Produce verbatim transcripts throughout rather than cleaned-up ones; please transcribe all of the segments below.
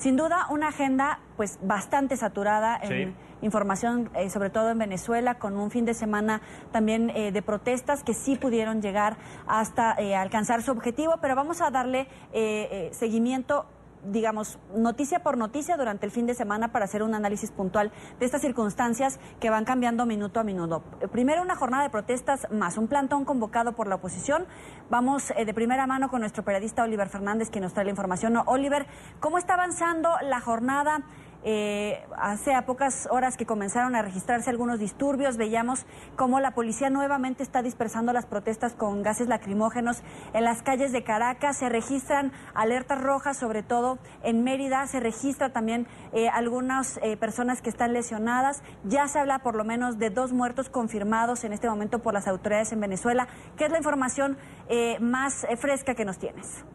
Sin duda, una agenda pues bastante saturada en sí. información, eh, sobre todo en Venezuela, con un fin de semana también eh, de protestas que sí pudieron llegar hasta eh, alcanzar su objetivo, pero vamos a darle eh, eh, seguimiento, digamos, noticia por noticia durante el fin de semana para hacer un análisis puntual de estas circunstancias que van cambiando minuto a minuto. Primero, una jornada de protestas más un plantón convocado por la oposición. Vamos eh, de primera mano con nuestro periodista Oliver Fernández, que nos trae la información. Oliver, ¿cómo está avanzando la jornada? Eh, hace a pocas horas que comenzaron a registrarse algunos disturbios, veíamos cómo la policía nuevamente está dispersando las protestas con gases lacrimógenos en las calles de Caracas. Se registran alertas rojas, sobre todo en Mérida. Se registra también eh, algunas eh, personas que están lesionadas. Ya se habla por lo menos de dos muertos confirmados en este momento por las autoridades en Venezuela. ¿Qué es la información eh, más eh, fresca que nos tienes?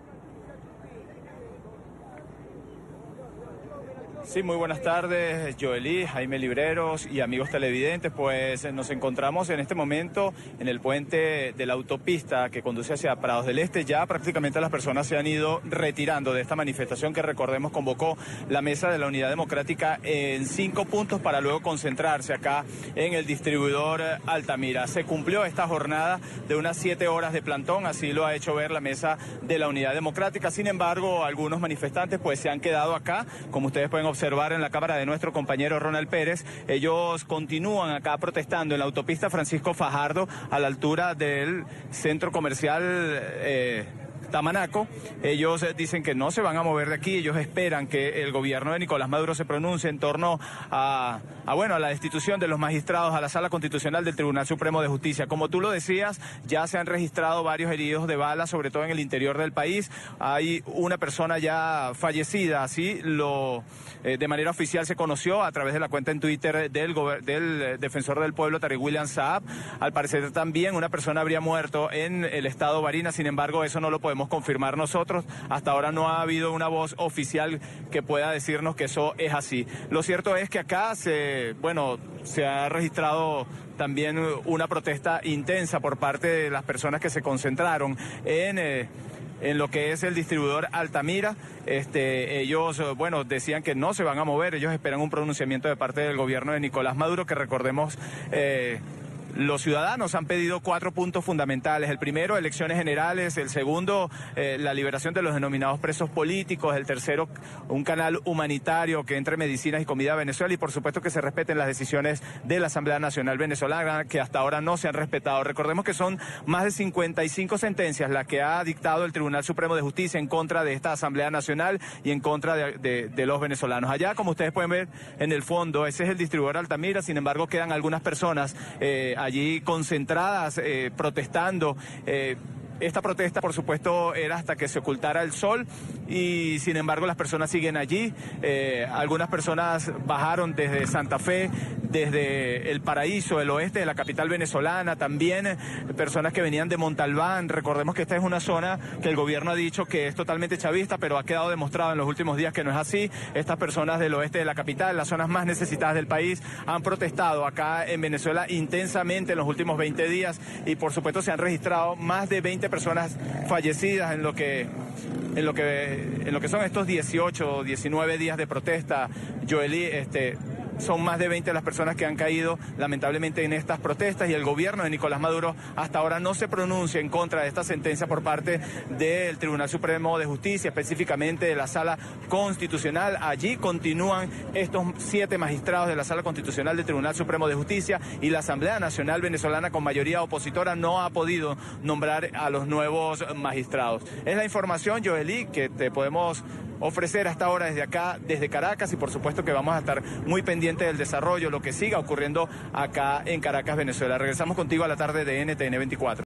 Sí, muy buenas tardes, Joely, Jaime Libreros y amigos televidentes. Pues nos encontramos en este momento en el puente de la autopista que conduce hacia Prados del Este. Ya prácticamente las personas se han ido retirando de esta manifestación que, recordemos, convocó la Mesa de la Unidad Democrática en cinco puntos para luego concentrarse acá en el distribuidor Altamira. Se cumplió esta jornada de unas siete horas de plantón, así lo ha hecho ver la Mesa de la Unidad Democrática. Sin embargo, algunos manifestantes pues se han quedado acá, como ustedes pueden observar observar en la cámara de nuestro compañero Ronald Pérez. Ellos continúan acá protestando en la autopista Francisco Fajardo, a la altura del centro comercial eh, Tamanaco. Ellos dicen que no se van a mover de aquí. Ellos esperan que el gobierno de Nicolás Maduro se pronuncie en torno a, a bueno, a la destitución de los magistrados, a la Sala Constitucional del Tribunal Supremo de Justicia. Como tú lo decías, ya se han registrado varios heridos de bala, sobre todo en el interior del país. Hay una persona ya fallecida, así lo eh, de manera oficial se conoció a través de la cuenta en Twitter del, del defensor del pueblo, Tarek William Saab. Al parecer también una persona habría muerto en el estado Barinas. Sin embargo, eso no lo podemos confirmar nosotros. Hasta ahora no ha habido una voz oficial que pueda decirnos que eso es así. Lo cierto es que acá se, bueno, se ha registrado también una protesta intensa por parte de las personas que se concentraron en eh, en lo que es el distribuidor Altamira. Este, ellos, bueno, decían que no se van a mover. Ellos esperan un pronunciamiento de parte del gobierno de Nicolás Maduro, que recordemos, eh, los ciudadanos han pedido cuatro puntos fundamentales. El primero, elecciones generales. El segundo, eh, la liberación de los denominados presos políticos. El tercero, un canal humanitario que entre medicinas y comida a Venezuela. Y por supuesto que se respeten las decisiones de la Asamblea Nacional Venezolana, que hasta ahora no se han respetado. Recordemos que son más de cincuenta y cinco sentencias las que ha dictado el Tribunal Supremo de Justicia en contra de esta Asamblea Nacional y en contra de, de, de los venezolanos. Allá, como ustedes pueden ver en el fondo, ese es el distribuidor Altamira. Sin embargo, quedan algunas personas eh, allí concentradas, eh, protestando. Eh, Esta protesta, por supuesto, era hasta que se ocultara el sol y, sin embargo, las personas siguen allí. Eh, algunas personas bajaron desde Santa Fe, desde el Paraíso, el oeste de la capital venezolana, también eh, personas que venían de Montalbán. Recordemos que esta es una zona que el gobierno ha dicho que es totalmente chavista, pero ha quedado demostrado en los últimos días que no es así. Estas personas del oeste de la capital, las zonas más necesitadas del país, han protestado acá en Venezuela intensamente en los últimos veinte días y, por supuesto, se han registrado más de veinte personas fallecidas en lo que en lo que en lo que son estos dieciocho o diecinueve días de protesta. Joely, este son más de veinte las personas que han caído lamentablemente en estas protestas y el gobierno de Nicolás Maduro hasta ahora no se pronuncia en contra de esta sentencia por parte del Tribunal Supremo de Justicia, específicamente de la Sala Constitucional. Allí continúan estos siete magistrados de la Sala Constitucional del Tribunal Supremo de Justicia y la Asamblea Nacional Venezolana, con mayoría opositora, no ha podido nombrar a los nuevos magistrados. Es la información, Joely, que te podemos ofrecer hasta ahora desde acá, desde Caracas, y por supuesto que vamos a estar muy pendientes del desarrollo, lo que siga ocurriendo acá en Caracas, Venezuela. Regresamos contigo a la tarde de N T N veinticuatro.